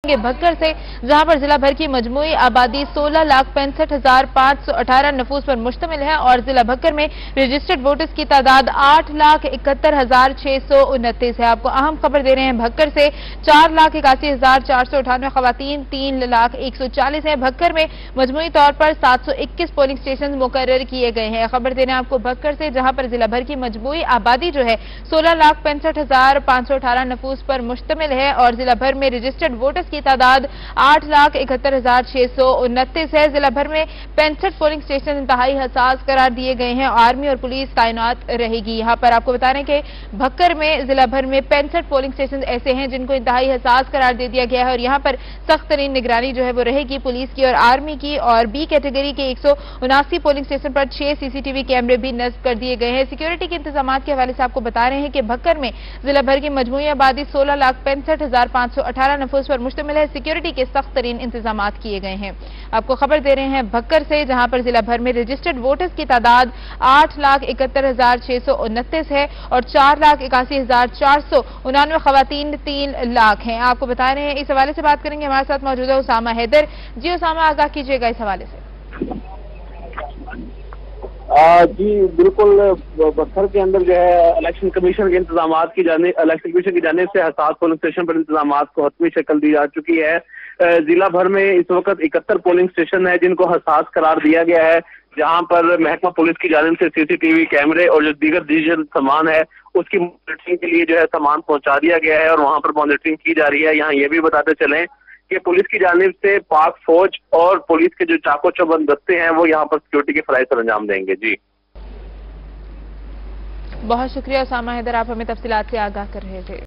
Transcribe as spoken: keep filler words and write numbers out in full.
भक्कर से, जहां पर जिला भर की मजमूई आबादी सोलह लाख पैंसठ हजार पाँच सौ अठारह नफूस पर मुश्तमिल है और जिला भक्कर में रजिस्टर्ड वोटर्स की तादाद आठ लाख इकहत्तर हजार छह सौ उनतीस है। आपको अहम खबर दे रहे हैं भक्कर से चार लाख इक्यासी हजार चार सौ अठानवे खवातीन, तीन लाख एक सौ चालीस है। भक्कर में मजमूई तौर पर सात सौ इक्कीस पोलिंग स्टेशन मुकर्रर किए गए हैं। खबर दे रहे हैं आपको भक्कर से, जहां पर जिला भर की मजमूई आबादी जो है सोलह लाख पैंसठ हजार पाँच सौ अठारह नफूस पर मुश्तमिल है और जिला भर में रजिस्टर्ड वोटर्स की तादाद आठ लाख इकहत्तर हजार छह सौ उनतीस है। जिला भर में पैंसठ पोलिंग स्टेशन इंतहाई हसास करार दिए गए हैं। आर्मी और पुलिस तैनात रहेगी। यहाँ पर आपको बता रहे हैं कि भक्कर में जिला भर में पैंसठ पोलिंग स्टेशन ऐसे हैं जिनको इंतहाई हसास करार दे दिया गया है और यहाँ पर सख्त तरीन निगरानी जो है वो रहेगी पुलिस की और आर्मी की। और बी कैटेगरी के एक सौ उनासी पोलिंग स्टेशन पर छह सीसीटीवी कैमरे भी नस्ब कर दिए गए हैं। सिक्योरिटी के इंतजाम के हवाले से आपको बता रहे हैं कि भक्कर में जिला भर की मजमूई आबादी सोलह लाख पैंसठ हजार पाँच सौ अठारह नफूस पर मुश्तमिल है। सिक्योरिटी के सख्त तरीन इंतजाम किए गए हैं। आपको खबर दे रहे हैं भक्कर से, जहां पर जिला भर में रजिस्टर्ड वोटर्स की तादाद आठ लाख इकहत्तर हजार छह सौ उनतीस है और चार लाख इक्यासी हजार चार सौ उनानवे खवातीन, तीन लाख हैं। आपको बता रहे हैं, इस हवाले से बात करेंगे, हमारे साथ मौजूद है उसामा हैदर। जी उसामा, आगाह कीजिएगा इस हवाले से। आ, जी बिल्कुल, बक्सर के अंदर जो है इलेक्शन कमीशन के इंतजाम की जाने इलेक्शन कमीशन की जानिब से हसास पोलिंग स्टेशन पर इंतजाम को हतमी शक्ल दी जा चुकी है। जिला भर में इस वक्त इकहत्तर पोलिंग स्टेशन है जिनको हसास करार दिया गया है, जहां पर महकमा पुलिस की जानिब से सीसीटीवी कैमरे और जो दीगर डिजिटल सामान है उसकी मॉनिटरिंग के लिए जो है सामान पहुंचा दिया गया है और वहां पर मॉनिटरिंग की जा रही है। यहाँ ये भी बताते चलें कि पुलिस की जानिब से पाक फौज और पुलिस के जो चाको चौबंद दस्ते हैं वो यहाँ पर सिक्योरिटी के फराइज सर अंजाम देंगे। जी बहुत शुक्रिया उसामा हैदर, आप हमें तफसीलात से आगाह कर रहे थे।